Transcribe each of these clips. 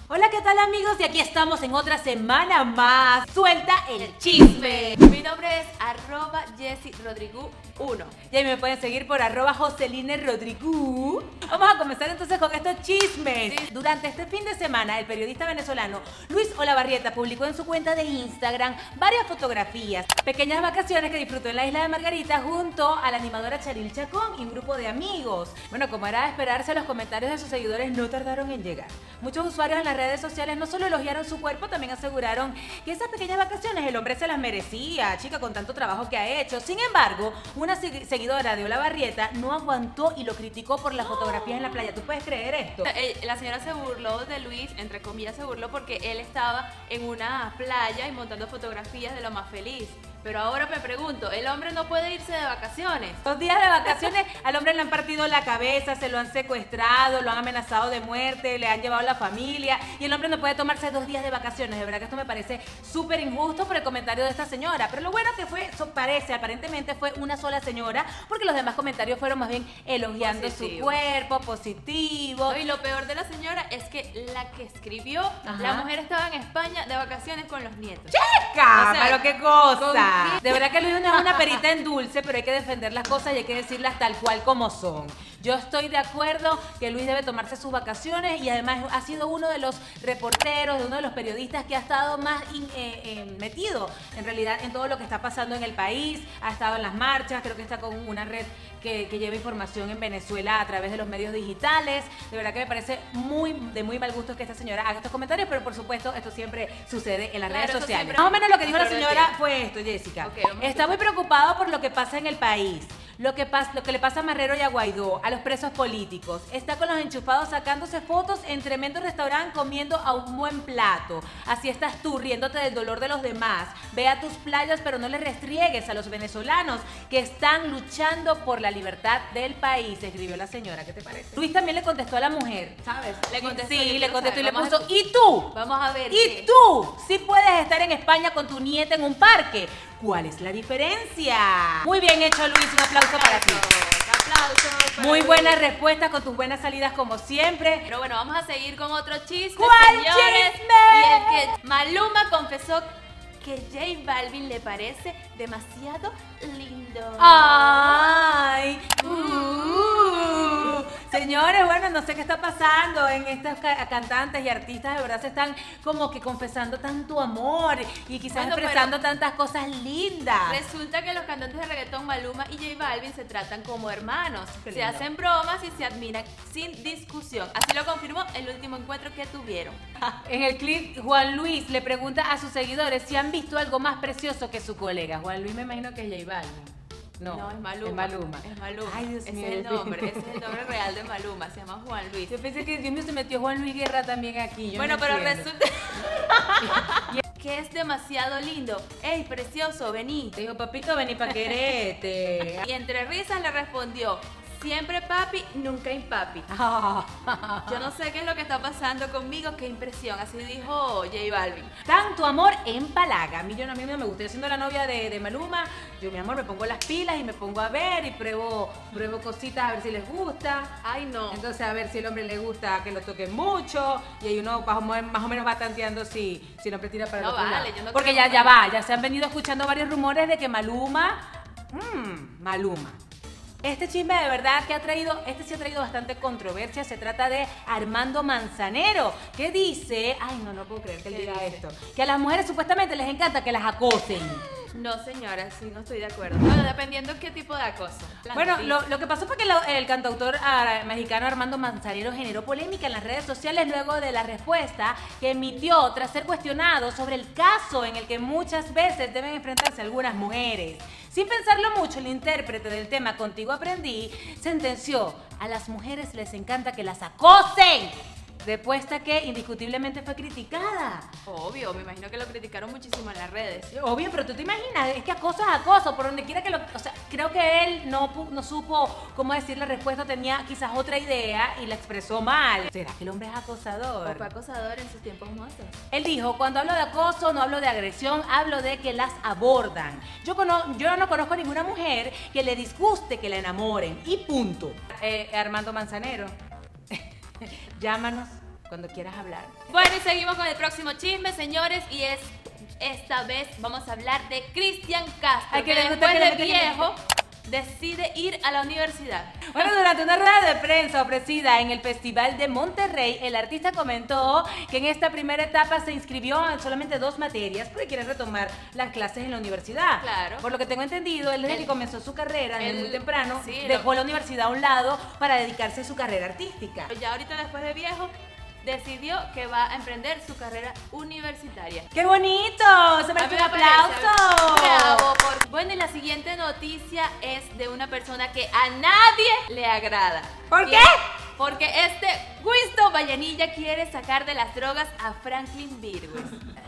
Hola, ¿qué tal amigos? Y aquí estamos en otra semana más. Suelta el chisme. Mi nombre es @JessieRodrigu1. Y ahí me pueden seguir por @JoselineRodrigu. Vamos a comenzar entonces con estos chismes. Sí. Durante este fin de semana, el periodista venezolano Luis Olavarrieta publicó en su cuenta de Instagram varias fotografías, pequeñas vacaciones que disfrutó en la isla de Margarita junto a la animadora Charil Chacón y un grupo de amigos. Bueno, como era de esperarse, los comentarios de sus seguidores no tardaron en llegar. Muchos usuarios en las redes sociales no solo elogiaron su cuerpo, también aseguraron que esas pequeñas vacaciones el hombre se las merecía, chica, con tanto trabajo que ha hecho. Sin embargo, una seguidora de Olavarrieta no aguantó y lo criticó por las fotografías en la playa. ¿Tú puedes creer esto? La señora se burló de Luis, entre comillas se burló porque él estaba en una playa y montando fotografías de lo más feliz. Pero ahora me pregunto, ¿el hombre no puede irse de vacaciones? 2 días de vacaciones, al hombre le han partido la cabeza, se lo han secuestrado, lo han amenazado de muerte, le han llevado a la familia y el hombre no puede tomarse 2 días de vacaciones. De verdad que esto me parece súper injusto por el comentario de esta señora. Pero lo bueno que fue, aparentemente fue una sola señora, porque los demás comentarios fueron más bien elogiando su cuerpo, positivo. No, y lo peor de la señora es que la que escribió, Ajá. la mujer estaba en España de vacaciones con los nietos. ¡Chica! O sea, ¡Pero qué cosa! con- De verdad que Luis no es una perita en dulce, pero hay que defender las cosas y hay que decirlas tal cual como son. Yo estoy de acuerdo que Luis debe tomarse sus vacaciones y además ha sido uno de los reporteros, de uno de los periodistas que ha estado más metido en realidad en todo lo que está pasando en el país. Ha estado en las marchas, creo que está con una red que lleva información en Venezuela a través de los medios digitales. De verdad que me parece de muy mal gusto que esta señora haga estos comentarios, pero por supuesto esto siempre sucede en las Claro, redes eso sociales. siempre- Más o menos lo que dijo la pero no señora entiendo. fue esto, Jessica. Ok, vamos a Está muy preocupado por lo que pasa en el país. Lo que le pasa a Marrero y a Guaidó, a los presos políticos. Está con los enchufados sacándose fotos en tremendo restaurante comiendo a un buen plato. Así estás tú, riéndote del dolor de los demás. Ve a tus playas, pero no les restriegues a los venezolanos que están luchando por la libertad del país, escribió la señora. ¿Qué te parece? Luis también le contestó a la mujer, ¿sabes? Le contestó, Sí, yo le quiero contestó y le saber. puso, ¿y tú? Vamos a ver. ¿Y qué- tú? Sí puedes estar en España con tu nieta en un parque. ¿Cuál es la diferencia? Muy bien hecho, Luis. Un aplauso para ti. Aplausos para Muy Luis. buenas respuestas con tus buenas salidas como siempre. Pero bueno, vamos a seguir con otro chisme, ¿Cuál señores. chisme? Y el que Maluma confesó que J Balvin le parece demasiado lindo. Ay. Señores, bueno, no sé qué está pasando en estos cantantes y artistas, de verdad se están como que confesando tanto amor y quizás Bueno, expresando tantas cosas lindas. Resulta que los cantantes de reggaetón Maluma y J Balvin se tratan como hermanos. Qué Se lindo. hacen bromas y se admiran sin discusión. Así lo confirmó el último encuentro que tuvieron. En el clip, Juan Luis le pregunta a sus seguidores si han visto algo más precioso que su colega. Juan Luis me imagino que es J Balvin. No, es Maluma. Es Maluma. Es Maluma. Ay, Dios ese mío. es el nombre. Ese es el nombre real de Maluma. Se llama Juan Luis. Yo pensé que Dios mío se metió Juan Luis Guerra también aquí. Yo Bueno, no pero entiendo. resulta que es demasiado lindo. ¡Ey, precioso, vení! Te dijo, papito, vení pa' quererte. Y entre risas le respondió, siempre papi, nunca impapi. Yo no sé qué es lo que está pasando conmigo, qué impresión. Así dijo J Balvin. Tanto amor empalaga. A mí no me gusta. Yo siendo la novia de Maluma, yo, mi amor, me pongo las pilas y me pongo a ver y pruebo cositas a ver si les gusta. Ay, no. Entonces a ver si el hombre le gusta que lo toquen mucho y ahí uno más o menos va tanteando si el hombre tira para el No otro vale, lado. yo no Porque creo ya se han venido escuchando varios rumores de que Maluma, Maluma. Este chisme de verdad que sí ha traído bastante controversia. Se trata de Armando Manzanero, que dice, ay no puedo creer que él ¿Qué diga dice? esto, que a las mujeres supuestamente les encanta que las acosen. No, señora, sí, no estoy de acuerdo. Bueno, dependiendo qué tipo de acoso. Bueno, lo que pasó fue que el cantautor mexicano Armando Manzanero generó polémica en las redes sociales luego de la respuesta que emitió tras ser cuestionado sobre el caso en el que muchas veces deben enfrentarse algunas mujeres. Sin pensarlo mucho, el intérprete del tema Contigo Aprendí sentenció: a las mujeres les encanta que las acosen. Respuesta que indiscutiblemente fue criticada. Obvio, me imagino que lo criticaron muchísimo en las redes. Obvio, pero tú te imaginas, es que acoso es acoso, por donde quiera que lo... O sea, creo que él no supo cómo decir la respuesta, tenía quizás otra idea y la expresó mal. ¿Será que el hombre es ¿O acosador? fue acosador en sus tiempos mozos? Él dijo, cuando hablo de acoso no hablo de agresión, hablo de que las abordan. Yo no conozco a ninguna mujer que le disguste que la enamoren y punto. Armando Manzanero, llámanos cuando quieras hablar. Bueno, y seguimos con el próximo chisme, señores, y esta vez vamos a hablar de Cristian Castro, Ay, que después de viejo decide ir a la universidad. Bueno, durante una rueda de prensa ofrecida en el Festival de Monterrey, el artista comentó que en esta primera etapa se inscribió en solamente 2 materias porque quiere retomar las clases en la universidad. Claro. Por lo que tengo entendido, él desde que comenzó su carrera, desde muy temprano, sí, dejó la universidad a un lado para dedicarse a su carrera artística. Ya ahorita después de viejo decidió que va a emprender su carrera universitaria. ¡Qué bonito! ¡Se merece un A mí me parece. aplauso! Bravo. Bueno, y la siguiente noticia es de una persona que a nadie le agrada. ¿Por qué? Porque Winston Vallenilla quiere sacar de las drogas a Franklin Virgües.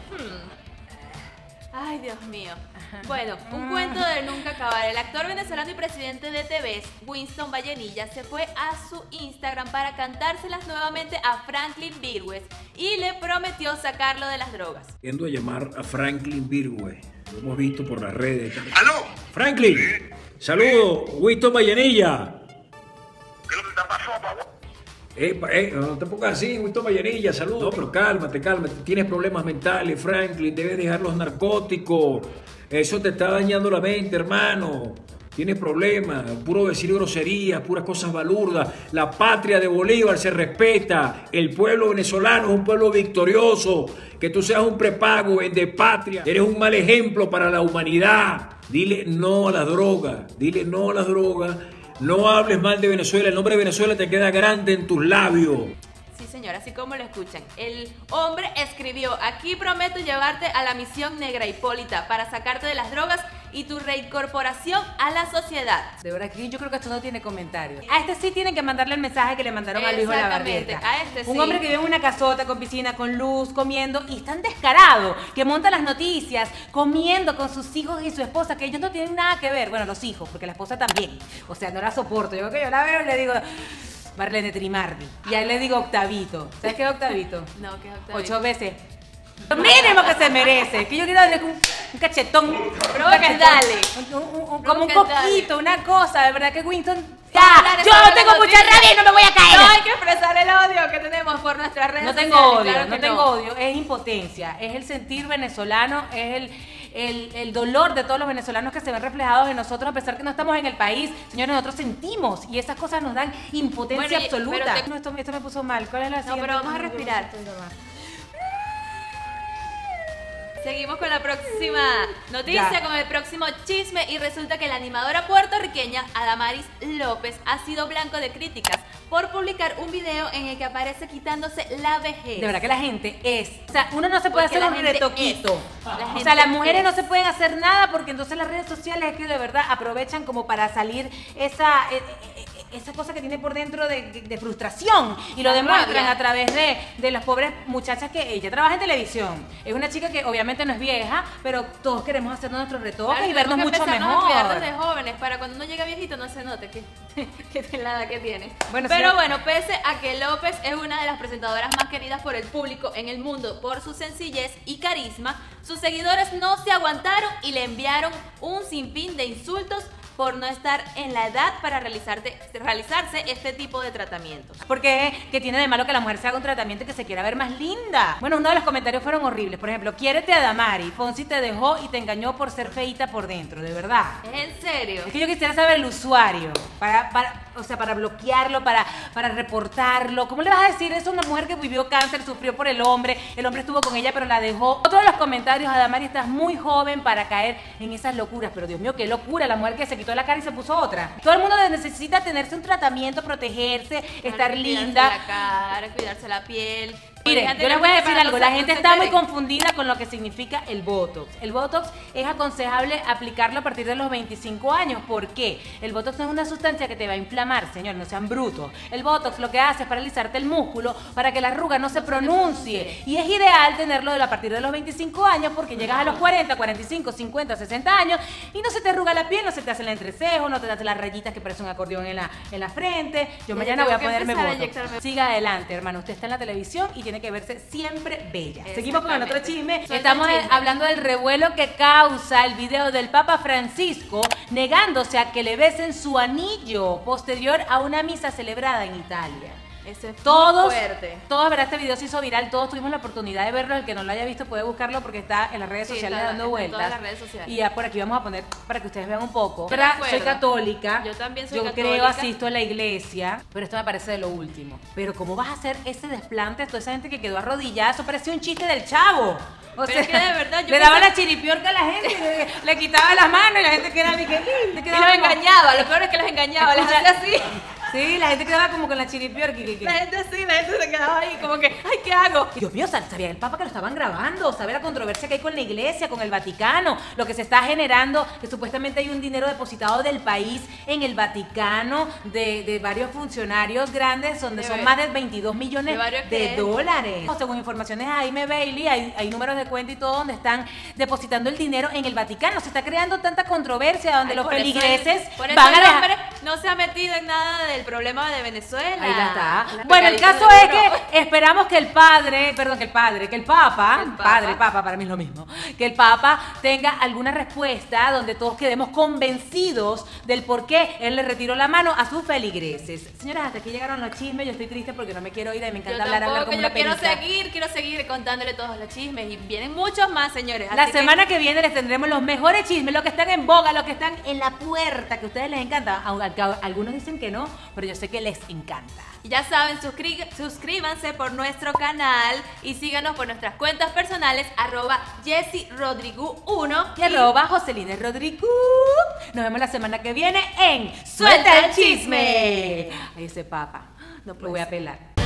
Ay, Dios mío. Bueno, un cuento de nunca acabar. El actor venezolano y presidente de TVS, Winston Vallenilla, se fue a su Instagram para cantárselas nuevamente a Franklin Virgües y le prometió sacarlo de las drogas. Yendo a llamar a Franklin Virgües. Lo hemos visto por las redes. ¡Aló! Franklin, saludos, Winston Vallenilla. ¿Qué es lo que te pasó, papá? No te pongas así, Winston Vallenilla, saludos. No, pero cálmate. Tienes problemas mentales, Franklin. Debes dejar los narcóticos. Eso te está dañando la mente, hermano. Tienes problemas, puro decir groserías, puras cosas balurdas. La patria de Bolívar se respeta. El pueblo venezolano es un pueblo victorioso. Que tú seas un prepago, vendepatria. Eres un mal ejemplo para la humanidad. Dile no a las drogas. Dile no a las drogas. No hables mal de Venezuela. El nombre de Venezuela te queda grande en tus labios. Sí, señor, así como lo escuchan. El hombre escribió: aquí prometo llevarte a la misión Negra Hipólita para sacarte de las drogas y tu reincorporación a la sociedad. De verdad que yo creo que esto no tiene comentarios. A este sí tienen que mandarle el mensaje que le mandaron a Luis Olavarrieta. A este sí. Un hombre que vive en una casota con piscina, con luz, comiendo, y es tan descarado que monta las noticias comiendo con sus hijos y su esposa, que ellos no tienen nada que ver. Bueno, los hijos, porque la esposa también. O sea, no la soporto. Yo la veo y le digo: Marlene Trimardi. Y ahí le digo Octavito. ¿Sabes qué es Octavito? No, ¿qué es Octavito? 8 veces. Lo mínimo que se merece. Que yo quiero darle un cachetón. Dale. Como un coquito, una cosa. De verdad que Winston... Ya, yo tengo mucha rabia y no me voy a caer. No hay que expresar el odio que tenemos por nuestras redes No sociales. tengo odio, claro no tengo odio. Es impotencia. Es el sentir venezolano. Es el dolor de todos los venezolanos que se ven reflejados en nosotros, a pesar que no estamos en el país. Señores, nosotros sentimos y esas cosas nos dan impotencia absoluta. Pero No, esto me puso mal. ¿Cuál es la siguiente? pero vamos a respirar. Seguimos con la próxima noticia, Ya. con el próximo chisme, y resulta que la animadora puertorriqueña Adamaris López ha sido blanco de críticas por publicar un video en el que aparece quitándose la vejez. De verdad que la gente es... O sea, uno no se puede Porque hacer la un gente retoquito. La O gente sea, las mujeres es. no se pueden hacer nada porque entonces las redes sociales es que de verdad aprovechan como para salir esa cosa que tiene por dentro de frustración y lo La demuestran rabia. a través de las pobres muchachas que ella trabaja en televisión. Es una chica que obviamente no es vieja, pero todos queremos hacernos nuestros retoques Claro, y vernos tenemos que mucho empezarnos a cuidar mejor. desde jóvenes para cuando uno llega viejito no se note que la edad que tienes. Bueno, pero sí. bueno, pese a que López es una de las presentadoras más queridas por el público en el mundo por su sencillez y carisma, sus seguidores no se aguantaron y le enviaron un sinfín de insultos por no estar en la edad para realizarse este tipo de tratamientos. Porque ¿qué tiene de malo que la mujer se haga un tratamiento y que se quiera ver más linda? Bueno, uno de los comentarios fueron horribles. Por ejemplo, quiérete a Damari. Fonsi te dejó y te engañó por ser feíta por dentro, de verdad. ¿Es en serio? Es que yo quisiera saber el usuario, para bloquearlo, para reportarlo. ¿Cómo le vas a decir eso a una mujer que vivió cáncer, sufrió por el hombre estuvo con ella pero la dejó? Otro de los comentarios: Adamari, estás muy joven para caer en esas locuras. Pero Dios mío, qué locura, la mujer que se quitó la cara y se puso otra. Todo el mundo necesita tenerse un tratamiento, protegerse, estar linda. Cuidarse la cara, cuidarse la piel. Miren, yo les voy a decir algo, la gente está muy confundida con lo que significa el Botox. El Botox es aconsejable aplicarlo a partir de los 25 años. ¿Por qué? El Botox no es una sustancia que te va a inflamar, señor, no sean brutos. El Botox lo que hace es paralizarte el músculo para que la arruga no se pronuncie. Y es ideal tenerlo a partir de los 25 años porque llegas a los 40, 45, 50, 60 años y no se te arruga la piel, no se te hace el entrecejo, no te hacen las rayitas que parecen un acordeón en la frente. Yo mañana voy a ponerme Botox. Siga adelante, hermano. Usted está en la televisión y tiene que verse siempre bella. Seguimos con el otro chisme. Estamos hablando del revuelo que causa el video del Papa Francisco negándose a que le besen su anillo posterior a una misa celebrada en Italia. Ese es Todos, fuerte. todos, ¿verdad? Este video se hizo viral, todos tuvimos la oportunidad de verlo. El que no lo haya visto puede buscarlo porque está en las redes Sí, sociales está dando en vueltas. todas las redes sociales. Y ya por aquí vamos a poner para que ustedes vean un poco. De ¿Verdad? acuerdo. Soy católica. Yo también soy Yo católica. creo, asisto a la iglesia, pero esto me parece de lo último. Pero ¿cómo vas a hacer ese desplante? Toda esa gente que quedó arrodillada, eso parecía un chiste del Chavo. O Pero es que de verdad yo le daba pensé- la chiripiorca a la gente, le quitaba las manos y la gente quedaba, Y los engañaba, lo peor es que los engañaba, les Escucha- hacía así. Sí, la gente quedaba como con la chiripiorca. La gente así, la gente se quedaba ahí como que, ay, ¿qué hago? Dios mío, sabía el Papa que lo estaban grabando, sabe la controversia que hay con la iglesia, con el Vaticano, lo que se está generando, que supuestamente hay un dinero depositado del país en el Vaticano de varios funcionarios grandes, donde ¿De son ver- más de 22 millones de varios de qué? dólares. Según informaciones de Jaime Bailey, hay números de cuenta y todo donde están depositando el dinero en el Vaticano. Se está creando tanta controversia donde Ay, los por eso feligreses por eso van a el dejar... hombre no se ha metido en nada del problema de Venezuela. Ahí la está. Las Bueno, el pecaditas caso de es uno. que esperamos que el Papa, Papa para mí es lo mismo, que el Papa tenga alguna respuesta donde todos quedemos convencidos del por qué él le retiró la mano a sus feligreses. Señoras, hasta aquí llegaron los chismes, yo estoy triste porque no me quiero ir y me Yo encanta hablar como tampoco, una yo quiero perica. quiero seguir contándole todos los chismes y vienen muchos más, señores. La así que- semana que viene les tendremos los mejores chismes, los que están en boga, los que están en la puerta, que a ustedes les encanta, aunque algunos dicen que no, pero yo sé que les encanta. Ya saben, suscríbanse por nuestro canal y síganos por nuestras cuentas personales, @JessieRodrigu1 Y @ Jocelyn Rodrigo. Nos vemos la semana que viene en Suelta el Chisme. Ahí ese Papa. No Lo puede voy a ser. pelar.